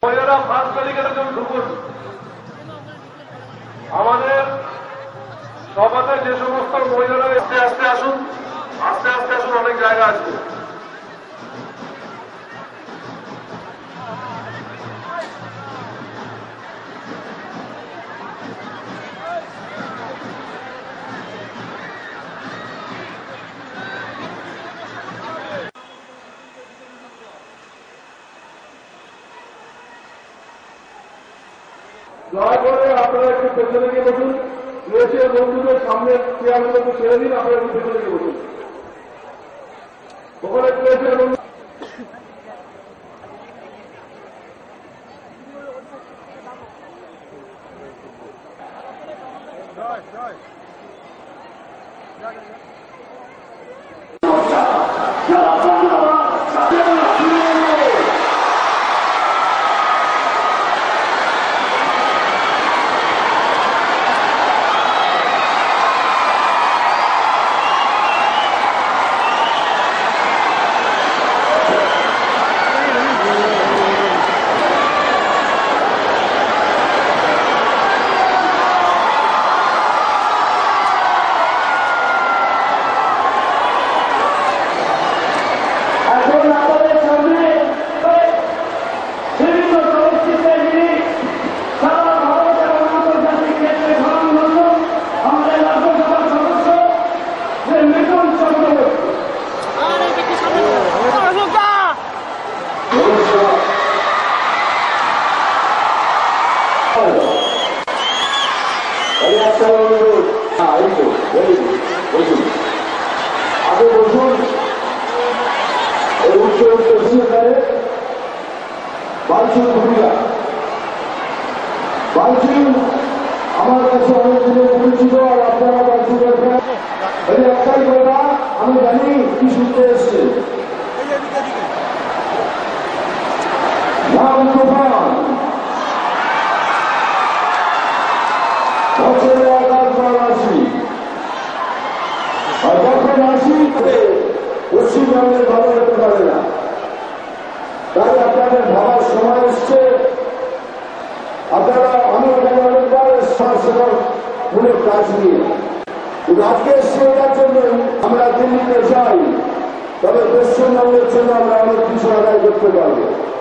মহিলারা ফার্স্ট ব্যারিকেডের জন্য ঢুকুন। আমাদের সভাতে যে সমস্ত মহিলারা আস্তে আস্তে আসুন, আস্তে আস্তে আসুন, অনেক জায়গা আছে। দয়া করে আপনারা একটু পেছনে গিয়ে বসুন। রয়েছে বন্ধুদের সামনে চেয়ারগুলো একটু ছেড়ে দিন, আপনারা একটু পেছনে গিয়ে বসুন। ওখানে রয়েছে বন্ধু। আগে বসুন। বালচুর ভূমিকা বালচুর আমার কাছে অনেক দিনের পরিচিত, আর আপনারা বালচুর একটাই কথা, আমি জানি কি শুনতে এসছে। নাম তুফান, বছরে আকাশবার আসি, আর যখন আসি পশ্চিমবঙ্গের ভালো হতে পারে না। তাই আপনাদের ভাবার সময় এসছে। আপনারা অনেকবার সমাজসেবামূলক কাজ নিয়ে, কিন্তু আজকে সেটার জন্য আমরা দিল্লিতে যাই, তবে পশ্চিমবঙ্গের জন্য আমরা অনেক কিছু আদায় করতে পারবো।